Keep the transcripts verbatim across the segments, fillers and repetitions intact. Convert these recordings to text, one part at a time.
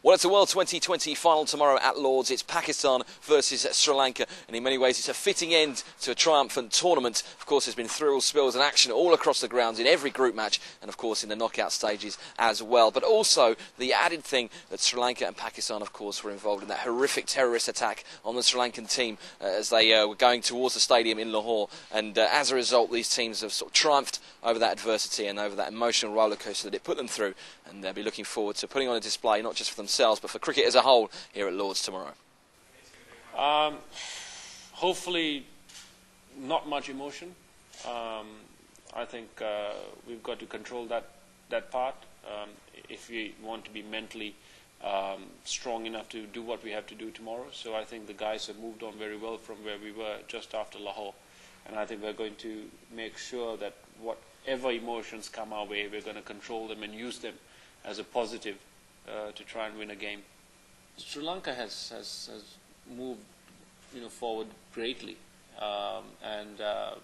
Well, it's a World Twenty twenty final tomorrow at Lord's. It's Pakistan versus Sri Lanka, and in many ways it's a fitting end to a triumphant tournament. Of course, there's been thrills, spills and action all across the grounds in every group match, and of course in the knockout stages as well. But also the added thing that Sri Lanka and Pakistan, of course, were involved in that horrific terrorist attack on the Sri Lankan team uh, as they uh, were going towards the stadium in Lahore. And uh, as a result, these teams have sort of triumphed over that adversity and over that emotional rollercoaster that it put them through. And they'll be looking forward to putting on a display, not just for themselves, but for cricket as a whole here at Lord's tomorrow. Um, hopefully not much emotion. Um, I think uh, we've got to control that, that part um, if we want to be mentally um, strong enough to do what we have to do tomorrow. So I think the guys have moved on very well from where we were just after Lahore. And I think we're going to make sure that whatever emotions come our way, we're going to control them and use them as a positive uh, to try and win a game. Sri Lanka has, has, has moved you know, forward greatly, um, and uh,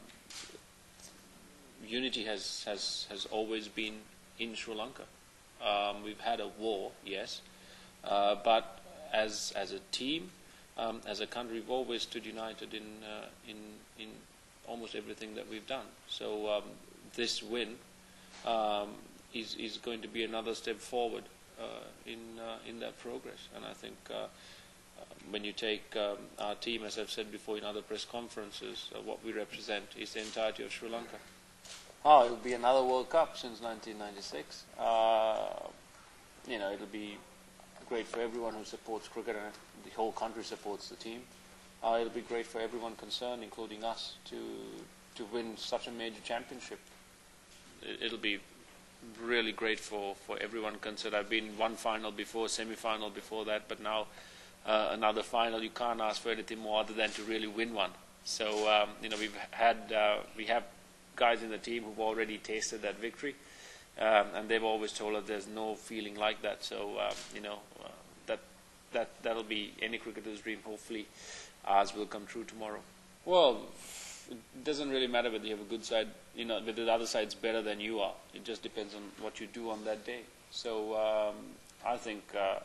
unity has, has, has always been in Sri Lanka. Um, we've had a war, yes, uh, but as, as a team, um, as a country, we've always stood united in, uh, in, in almost everything that we've done. So um, this win um, is, is going to be another step forward uh, in, uh, in that progress. And I think uh, uh, when you take um, our team, as I've said before in other press conferences, uh, what we represent is the entirety of Sri Lanka. Oh, it'll be another World Cup since nineteen ninety-six. Uh, you know, it'll be great for everyone who supports cricket, and the whole country supports the team. Uh, it'll be great for everyone concerned, including us, to to win such a major championship. It, it'll be really great for, for everyone concerned. I've been in one final before, semi-final before that, but now uh, another final. You can't ask for anything more other than to really win one. So um, you know, we've had uh, we have guys in the team who've already tasted that victory, um, and they've always told us there's no feeling like that. So uh, you know, uh, that that that'll be any cricketer's dream. Hopefully, ours will come true tomorrow. Well, it doesn't really matter whether you have a good side, you know, whether the other side's better than you are. It just depends on what you do on that day. So um, I think uh,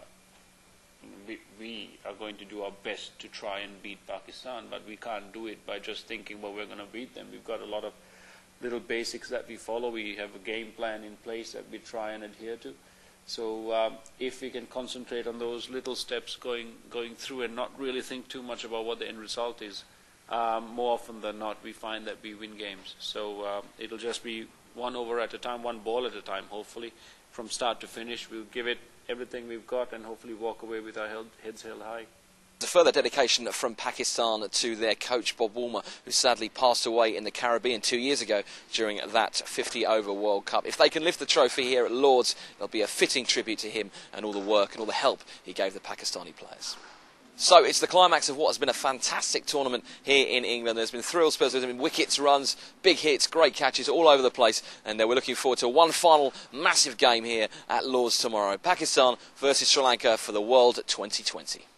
we, we are going to do our best to try and beat Pakistan, but we can't do it by just thinking, well, we're going to beat them. We've got a lot of little basics that we follow. We have a game plan in place that we try and adhere to. So um, if we can concentrate on those little steps going going through and not really think too much about what the end result is, um, more often than not we find that we win games. So uh, it'll just be one over at a time, one ball at a time, hopefully. From start to finish, we'll give it everything we've got and hopefully walk away with our heads held high. A further dedication from Pakistan to their coach Bob Woolmer, who sadly passed away in the Caribbean two years ago during that fifty over World Cup. If they can lift the trophy here at Lord's, there'll be a fitting tribute to him and all the work and all the help he gave the Pakistani players. So it's the climax of what has been a fantastic tournament here in England. There's been thrills, there's been wickets, runs, big hits, great catches all over the place, and uh, we're looking forward to one final massive game here at Lord's tomorrow. Pakistan versus Sri Lanka for the World Twenty twenty.